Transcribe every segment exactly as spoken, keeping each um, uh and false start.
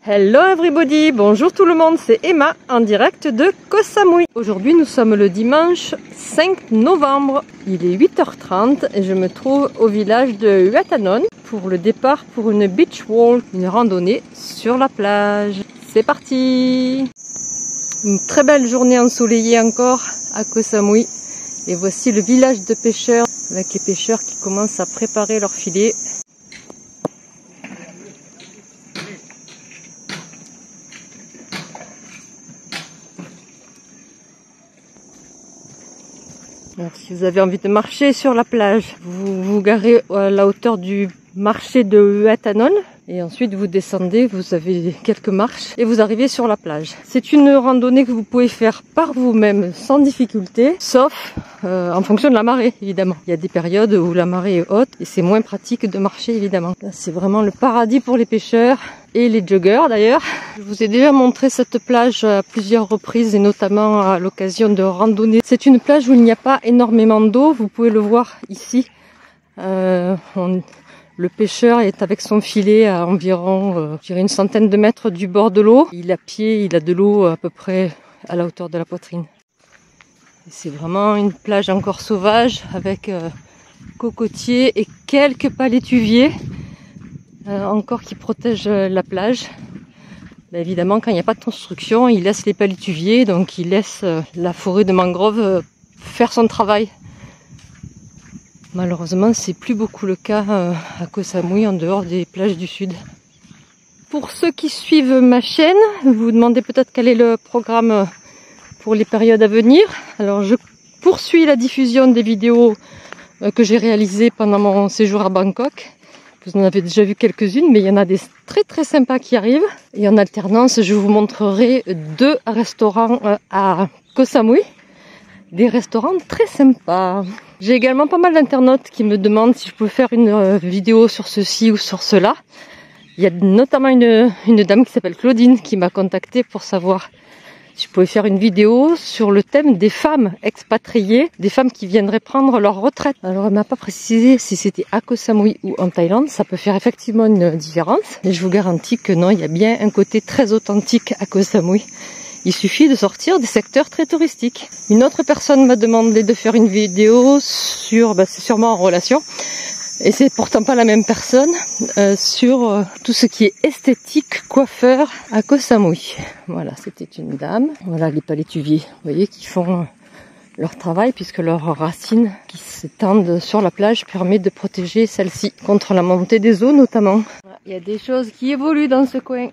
Hello everybody, bonjour tout le monde, c'est Emma en direct de Koh Samui. Aujourd'hui nous sommes le dimanche cinq novembre, il est huit heures trente et je me trouve au village de Huatanon pour le départ pour une beach walk, une randonnée sur la plage. C'est parti! Une très belle journée ensoleillée encore à Koh Samui et voici le village de pêcheurs avec les pêcheurs qui commencent à préparer leur filet. Alors, si vous avez envie de marcher sur la plage, vous vous garez à la hauteur du marché de Huatanon et ensuite vous descendez, vous avez quelques marches et vous arrivez sur la plage. C'est une randonnée que vous pouvez faire par vous-même sans difficulté, sauf euh, en fonction de la marée évidemment. Il y a des périodes où la marée est haute et c'est moins pratique de marcher évidemment. C'est vraiment le paradis pour les pêcheurs et les joggers d'ailleurs. Je vous ai déjà montré cette plage à plusieurs reprises et notamment à l'occasion de randonnées. C'est une plage où il n'y a pas énormément d'eau, vous pouvez le voir ici. Euh, on... Le pêcheur est avec son filet à environ euh, je dirais une centaine de mètres du bord de l'eau. Il a pied, il a de l'eau à peu près à la hauteur de la poitrine. C'est vraiment une plage encore sauvage avec euh, cocotiers et quelques palétuviers euh, encore qui protègent la plage. Ben évidemment, quand il n'y a pas de construction, il laisse les palétuviers, donc il laisse euh, la forêt de mangrove euh, faire son travail. Malheureusement, c'est plus beaucoup le cas à Koh Samui en dehors des plages du sud. Pour ceux qui suivent ma chaîne, vous vous demandez peut-être quel est le programme pour les périodes à venir. Alors, je poursuis la diffusion des vidéos que j'ai réalisées pendant mon séjour à Bangkok. Vous en avez déjà vu quelques-unes, mais il y en a des très très sympas qui arrivent. Et en alternance, je vous montrerai deux restaurants à Koh Samui. Des restaurants très sympas. J'ai également pas mal d'internautes qui me demandent si je peux faire une euh, vidéo sur ceci ou sur cela. Il y a notamment une, une dame qui s'appelle Claudine qui m'a contactée pour savoir si je pouvais faire une vidéo sur le thème des femmes expatriées, des femmes qui viendraient prendre leur retraite. Alors elle m'a pas précisé si c'était à Koh Samui ou en Thaïlande, ça peut faire effectivement une différence. Mais je vous garantis que non, il y a bien un côté très authentique à Koh Samui. Il suffit de sortir des secteurs très touristiques. Une autre personne m'a demandé de faire une vidéo sur, bah c'est sûrement en relation, et c'est pourtant pas la même personne, euh, sur euh, tout ce qui est esthétique, coiffeur à Koh Samui. Voilà, c'était une dame. Voilà les palétuviers, vous voyez, qui font leur travail puisque leurs racines qui s'étendent sur la plage permettent de protéger celle-ci contre la montée des eaux notamment. Voilà, il y a des choses qui évoluent dans ce coin.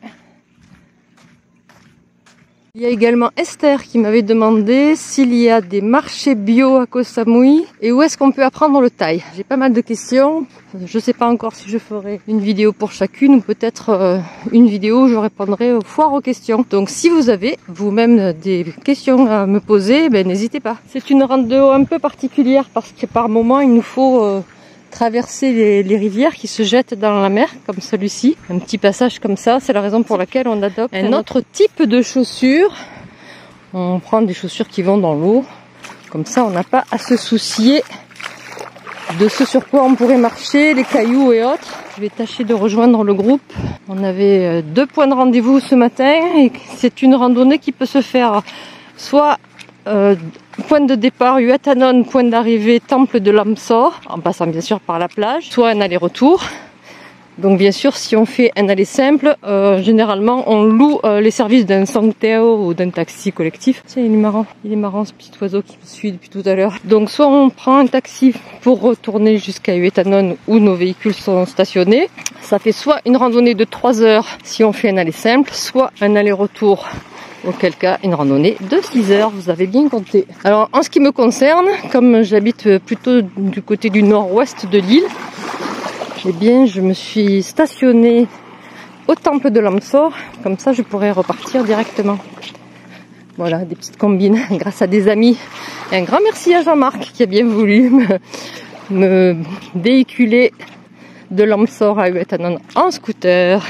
Il y a également Esther qui m'avait demandé s'il y a des marchés bio à Koh Samui et où est-ce qu'on peut apprendre le thaï. J'ai pas mal de questions, je ne sais pas encore si je ferai une vidéo pour chacune ou peut-être euh, une vidéo où je répondrai aux foires aux questions. Donc si vous avez vous-même des questions à me poser, ben, n'hésitez pas. C'est une rando un peu particulière parce que par moment il nous faut euh, traverser les, les rivières qui se jettent dans la mer, comme celui-ci. Un petit passage comme ça, c'est la raison pour laquelle on adopte un autre type de chaussures. On prend des chaussures qui vont dans l'eau. Comme ça, on n'a pas à se soucier de ce sur quoi on pourrait marcher, les cailloux et autres. Je vais tâcher de rejoindre le groupe. On avait deux points de rendez-vous ce matin et c'est une randonnée qui peut se faire soit Euh, point de départ Huatanon, point d'arrivée Temple de Lamsor, en passant bien sûr par la plage, soit un aller-retour. Donc bien sûr, si on fait un aller simple, euh, généralement on loue euh, les services d'un Songteo ou d'un taxi collectif. Tiens, il est marrant, il est marrant ce petit oiseau qui me suit depuis tout à l'heure. Donc soit on prend un taxi pour retourner jusqu'à Huatanon où nos véhicules sont stationnés. Ça fait soit une randonnée de trois heures si on fait un aller simple, soit un aller-retour. Auquel cas, une randonnée de six heures, vous avez bien compté. Alors, en ce qui me concerne, comme j'habite plutôt du côté du nord-ouest de l'île, eh bien, je me suis stationnée au temple de Lamsor. Comme ça, je pourrais repartir directement. Voilà, des petites combines grâce à des amis. Et un grand merci à Jean-Marc qui a bien voulu me, me véhiculer de Lamsor à Huatanon en scooter.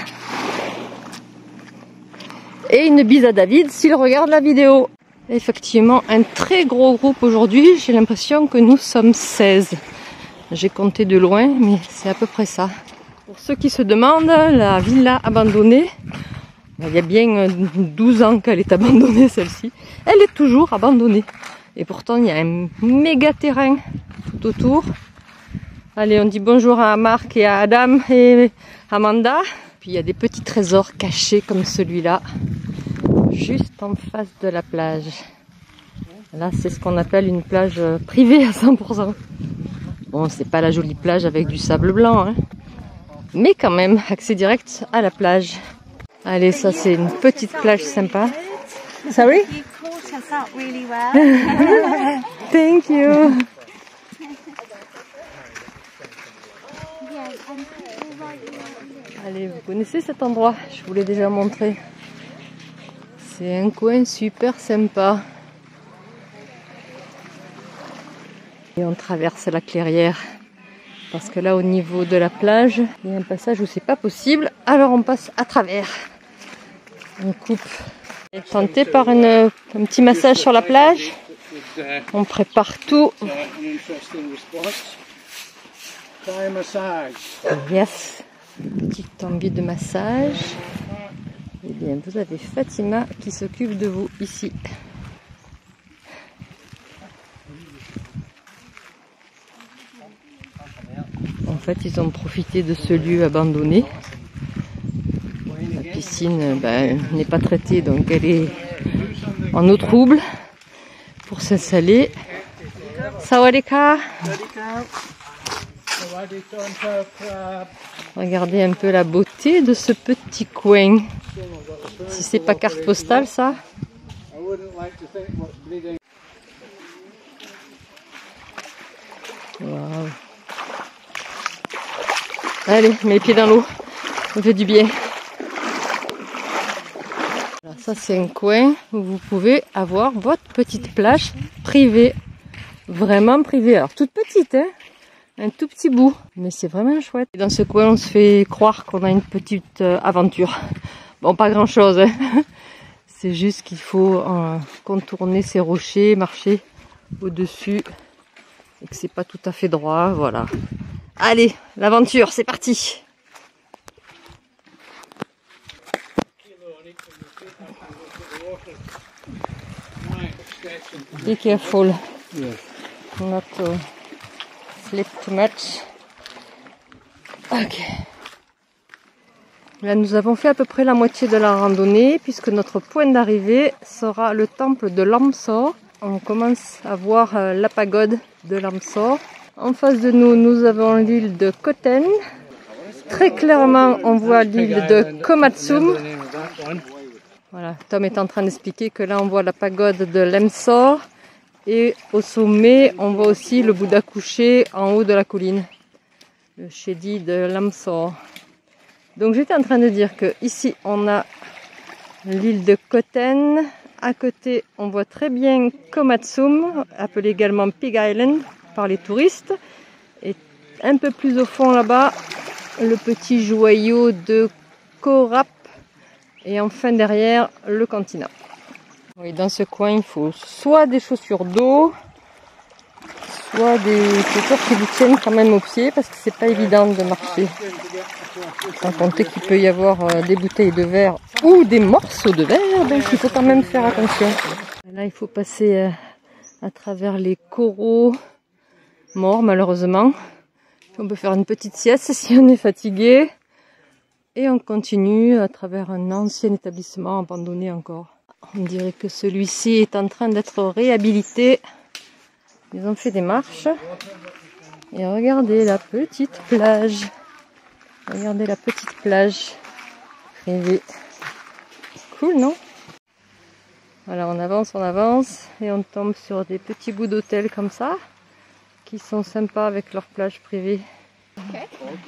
Et une bise à David s'il regarde la vidéo. Effectivement, un très gros groupe aujourd'hui. J'ai l'impression que nous sommes seize. J'ai compté de loin, mais c'est à peu près ça. Pour ceux qui se demandent, la villa abandonnée Il y a bien douze ans qu'elle est abandonnée celle-ci. Elle est toujours abandonnée. Et pourtant il y a un méga terrain tout autour. Allez, on dit bonjour à Marc et à Adam et Amanda. Puis il y a des petits trésors cachés comme celui-là, juste en face de la plage. Là, c'est ce qu'on appelle une plage privée à cent pour cent. Bon, c'est pas la jolie plage avec du sable blanc, hein, mais quand même, accès direct à la plage. Allez, ça c'est une petite plage sympa. Sorry? You caught us up really well. Thank you. Allez, vous connaissez cet endroit? Je vous l'ai déjà montré. C'est un coin super sympa. Et on traverse la clairière. Parce que là, au niveau de la plage, il y a un passage où c'est pas possible. Alors on passe à travers. On coupe. Et tenté par une, un petit massage sur la plage. On prépare tout. Yes. Petite envie de massage. Eh bien, vous avez Fatima qui s'occupe de vous ici. En fait, ils ont profité de ce lieu abandonné. La piscine ben, n'est pas traitée, donc elle est en eau trouble pour s'installer. Sawadika. Regardez un peu la beauté de ce petit coin. Si c'est pas carte postale, ça. Wow. Allez, mets les pieds dans l'eau. Ça fait du bien. Alors ça, c'est un coin où vous pouvez avoir votre petite plage privée. Vraiment privée. Alors toute petite, hein. Un tout petit bout, mais c'est vraiment chouette. Et dans ce coin, on se fait croire qu'on a une petite euh, aventure. Bon, pas grand chose, hein. C'est juste qu'il faut euh, contourner ces rochers, marcher au-dessus, et que c'est pas tout à fait droit, voilà. Allez, l'aventure, c'est parti! Be careful. Not to slip too much. Ok. Là, nous avons fait à peu près la moitié de la randonnée, puisque notre point d'arrivée sera le temple de Lamsor. On commence à voir euh, la pagode de Lamsor. En face de nous, nous avons l'île de Koten. Très clairement, on voit l'île de Komatsum. Voilà, Tom est en train d'expliquer que là, on voit la pagode de Lemsor. Et au sommet, on voit aussi le Bouddha couché en haut de la colline. Le Shedi de Lamsor. Donc j'étais en train de dire que ici on a l'île de Koten. À côté, on voit très bien Komatsum, appelé également Pig Island par les touristes. Et un peu plus au fond là-bas, le petit joyau de Korap. Et enfin derrière, le Cantina. Oui, dans ce coin, il faut soit des chaussures d'eau, soit des chaussures qui vous tiennent quand même aux pieds, parce que c'est pas évident de marcher. Sans compter qu'il peut y avoir euh, des bouteilles de verre ou des morceaux de verre, donc il faut quand même faire attention. Là, il faut passer euh, à travers les coraux morts, malheureusement. On peut faire une petite sieste si on est fatigué. Et on continue à travers un ancien établissement abandonné encore. On dirait que celui-ci est en train d'être réhabilité. Ils ont fait des marches. Et regardez la petite plage. Regardez la petite plage privée. Cool, non? Voilà, on avance, on avance. Et on tombe sur des petits bouts d'hôtel comme ça. Qui sont sympas avec leur plage privée. Okay.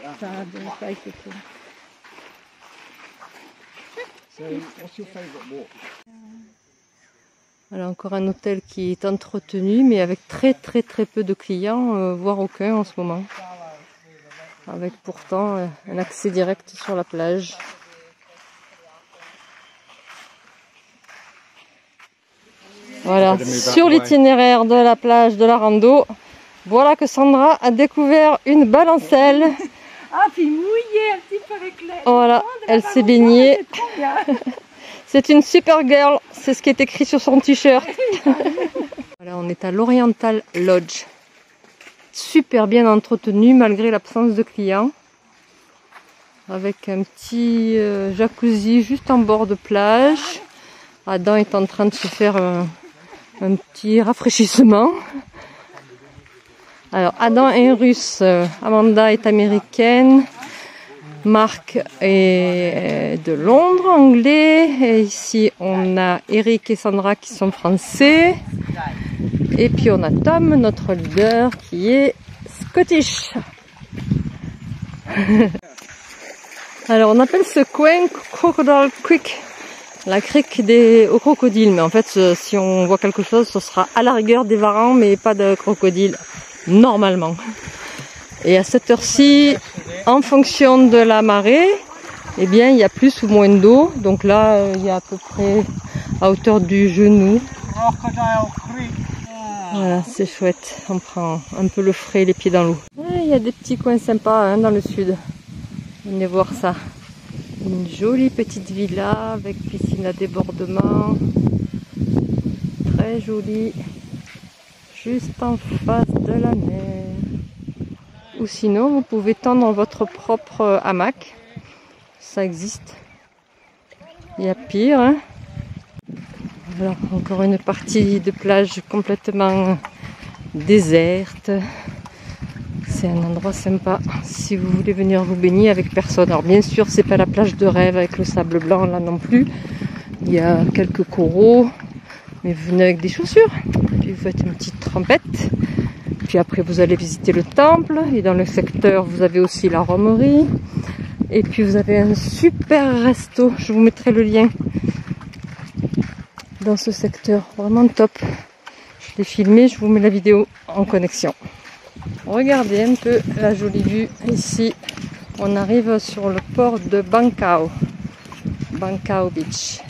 Voilà, encore un hôtel qui est entretenu, mais avec très très très peu de clients, euh, voire aucun en ce moment. Avec pourtant euh, un accès direct sur la plage. Voilà, sur l'itinéraire de la plage de la rando, voilà que Sandra a découvert une balancelle. Ah, puis mouillé. un petit peu avec le... Voilà, elle s'est baignée. C'est une super girl, c'est ce qui est écrit sur son t-shirt. Voilà, on est à l'Oriental Lodge. Super bien entretenu malgré l'absence de clients. Avec un petit euh, jacuzzi juste en bord de plage. Adam est en train de se faire un, un petit rafraîchissement. Alors Adam est russe, Amanda est américaine, Marc est de Londres, anglais. Et ici on a Eric et Sandra qui sont français. Et puis on a Tom, notre leader, qui est Scottish. Alors on appelle ce coin Crocodile Creek, la crique des aux crocodiles. Mais en fait, si on voit quelque chose, ce sera à la rigueur des varans, mais pas de crocodiles, normalement. Et à cette heure-ci, en fonction de la marée, eh bien il y a plus ou moins d'eau. Donc là, il y a à peu près à hauteur du genou. Voilà, c'est chouette. On prend un peu le frais, les pieds dans l'eau. Il y a des petits coins sympas hein, dans le sud. Venez voir ça. Une jolie petite villa avec piscine à débordement. Très jolie. Juste en face de la mer. Ou sinon, vous pouvez tendre votre propre hamac. Ça existe. Il y a pire. Hein. Alors, encore une partie de plage complètement déserte. C'est un endroit sympa si vous voulez venir vous baigner avec personne. Alors bien sûr, c'est pas la plage de rêve avec le sable blanc là non plus. Il y a quelques coraux, mais vous venez avec des chaussures. Puis vous faites une petite trempette. Puis après, vous allez visiter le temple. Et dans le secteur, vous avez aussi la romerie. Et puis vous avez un super resto. Je vous mettrai le lien dans ce secteur. Vraiment top. Je l'ai filmé, je vous mets la vidéo en connexion. Regardez un peu la jolie vue ici. On arrive sur le port de Bangkao. Bangkao Beach.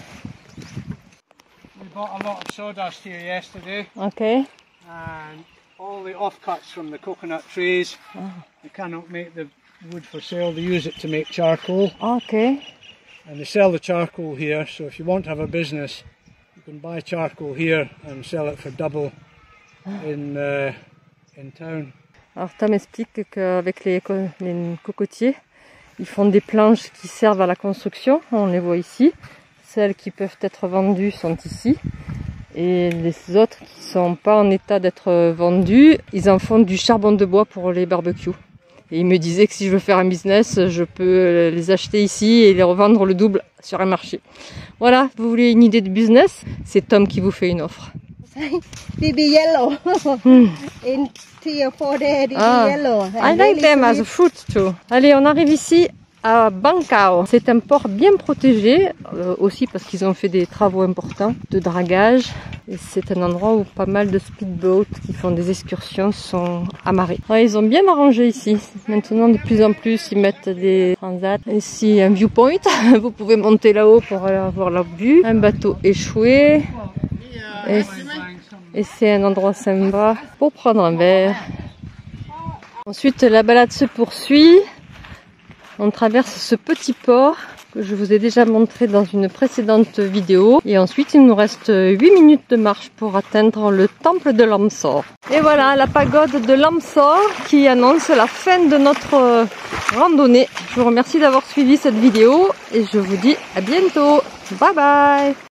We bought a lot of sawdust here yesterday. Okay. And all the offcuts from the coconut trees. Oh. They cannot make the wood for sale. They use it to make charcoal. Okay. And they sell the charcoal here. So if you want to have a business, you can buy charcoal here and sell it for double in uh, in town. Alors Tom explique qu'avec les, co les cocotiers, ils font des planches qui servent à la construction. On les voit ici. Celles qui peuvent être vendues sont ici. Et les autres qui sont pas en état d'être vendues, ils en font du charbon de bois pour les barbecues. Et il me disait que si je veux faire un business, je peux les acheter ici et les revendre le double sur un marché. Voilà, vous voulez une idée de business? C'est Tom qui vous fait une offre. Baby yellow. Hmm. In three or four days, baby Ah, yellow. I like them as a fruit too. Allez, on arrive ici à Bangkao. C'est un port bien protégé, euh, aussi parce qu'ils ont fait des travaux importants de dragage. Et c'est un endroit où pas mal de speedboats qui font des excursions sont amarrés. Ouais, ils ont bien arrangé ici. Maintenant, de plus en plus, ils mettent des transats. Ici, un viewpoint. Vous pouvez monter là-haut pour aller voir la vue. Un bateau échoué. Et, et c'est un endroit sympa pour prendre un verre. Ensuite, la balade se poursuit. On traverse ce petit port que je vous ai déjà montré dans une précédente vidéo. Et ensuite, il nous reste huit minutes de marche pour atteindre le temple de Lamsor. Et voilà, la pagode de Lamsor qui annonce la fin de notre randonnée. Je vous remercie d'avoir suivi cette vidéo et je vous dis à bientôt. Bye bye!